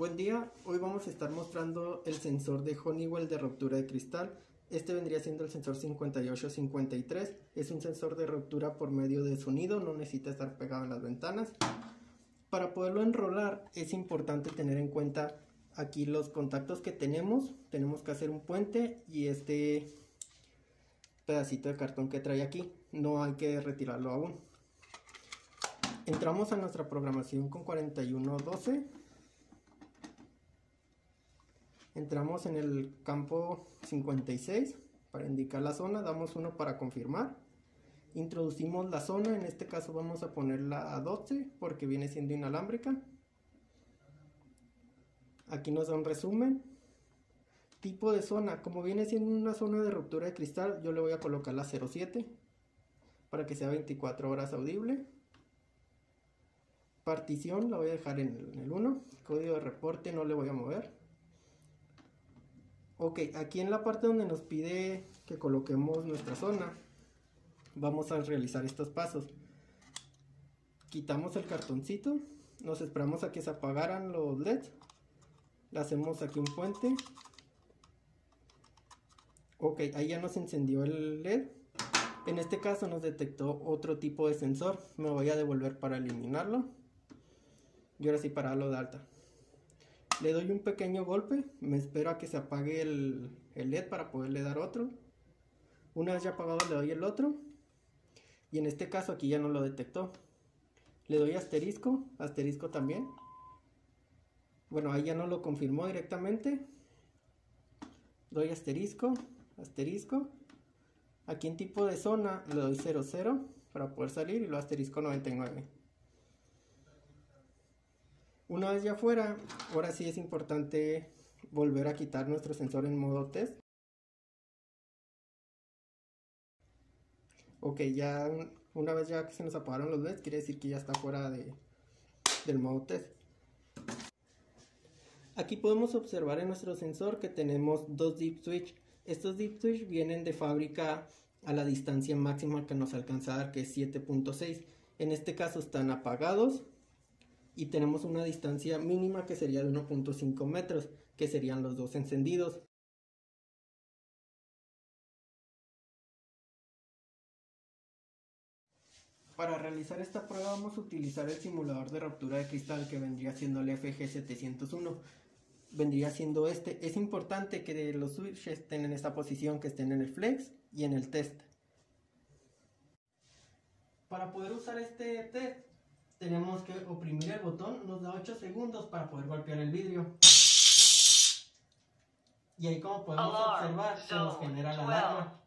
Buen día, hoy vamos a estar mostrando el sensor de Honeywell de ruptura de cristal. Este vendría siendo el sensor 5853, es un sensor de ruptura por medio de sonido, no necesita estar pegado en las ventanas. Para poderlo enrolar es importante tener en cuenta aquí los contactos que tenemos que hacer un puente y este pedacito de cartón que trae aquí, no hay que retirarlo aún. Entramos a nuestra programación con 4112. Entramos en el campo 56 para indicar la zona, damos 1 para confirmar. Introducimos la zona, en este caso vamos a ponerla a 12 porque viene siendo inalámbrica. Aquí nos da un resumen. Tipo de zona, como viene siendo una zona de ruptura de cristal, yo le voy a colocar la 07 para que sea 24 horas audible. Partición la voy a dejar en el 1, código de reporte no le voy a mover. Ok, aquí en la parte donde nos pide que coloquemos nuestra zona, vamos a realizar estos pasos. Quitamos el cartoncito, nos esperamos a que se apagaran los LEDs, le hacemos aquí un puente. Ok, ahí ya nos encendió el LED. En este caso nos detectó otro tipo de sensor, me voy a devolver para eliminarlo. Y ahora sí para darlo de alta. Le doy un pequeño golpe, me espero a que se apague el LED para poderle dar otro. Una vez ya apagado le doy el otro. Y en este caso aquí ya no lo detectó. Le doy asterisco, asterisco también. Bueno, ahí ya no lo confirmó directamente. Doy asterisco, asterisco. Aquí en tipo de zona le doy 00 para poder salir y lo asterisco 99. Una vez ya fuera, ahora sí es importante volver a quitar nuestro sensor en modo test. Ok, ya una vez ya que se nos apagaron los LEDs, quiere decir que ya está fuera del modo test. Aquí podemos observar en nuestro sensor que tenemos dos dip switch. Estos dip switch vienen de fábrica a la distancia máxima que nos alcanza a dar, que es 7.6. En este caso están apagados. Y tenemos una distancia mínima que sería de 1.5 metros, que serían los dos encendidos. Para realizar esta prueba vamos a utilizar el simulador de ruptura de cristal que vendría siendo el FG701. Vendría siendo este. Es importante que los switches estén en esta posición, que estén en el flex y en el test. Para poder usar este test tenemos que oprimir el botón, nos da 8 segundos para poder golpear el vidrio. Y ahí como podemos observar se nos genera la alarma.